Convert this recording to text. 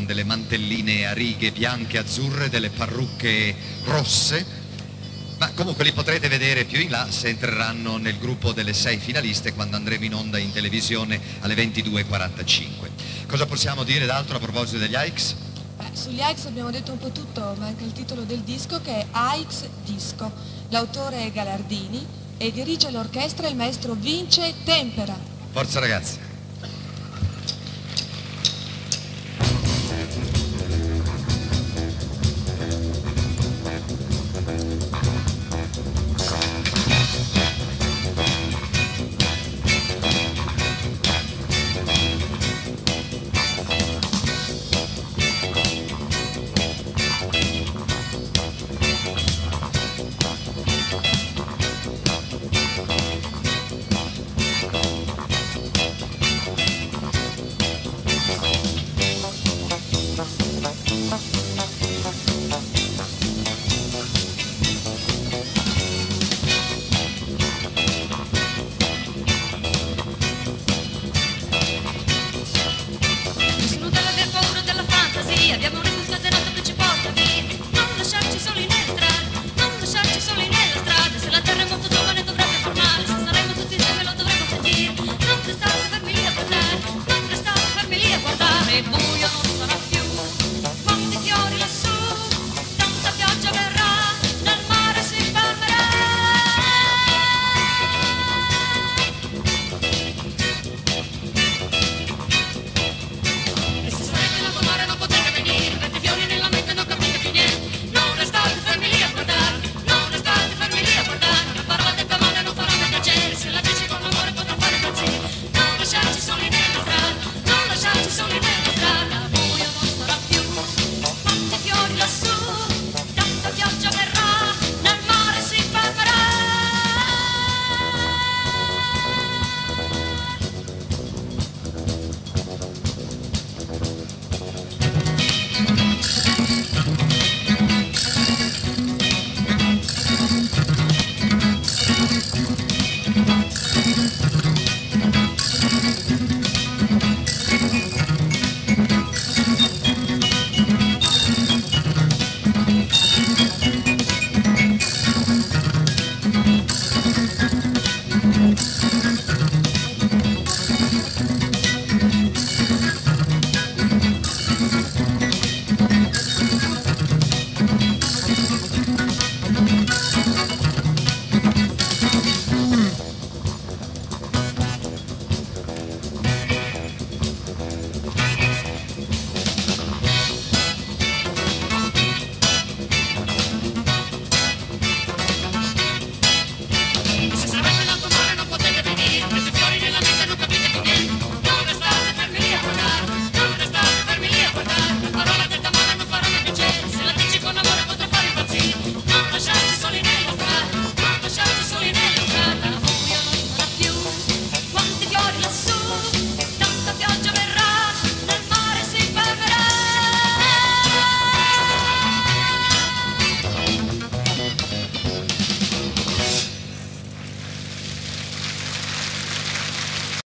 delle mantelline a righe bianche e azzurre, delle parrucche rosse, ma comunque li potrete vedere più in là se entreranno nel gruppo delle 6 finaliste quando andremo in onda in televisione alle 22:45. Cosa possiamo dire d'altro a proposito degli AIX? Sugli AIX abbiamo detto un po' tutto, manca il titolo del disco che è AIX Disco. L'autore è Galardini e dirige l'orchestra il maestro Vince Tempera. Forza ragazzi!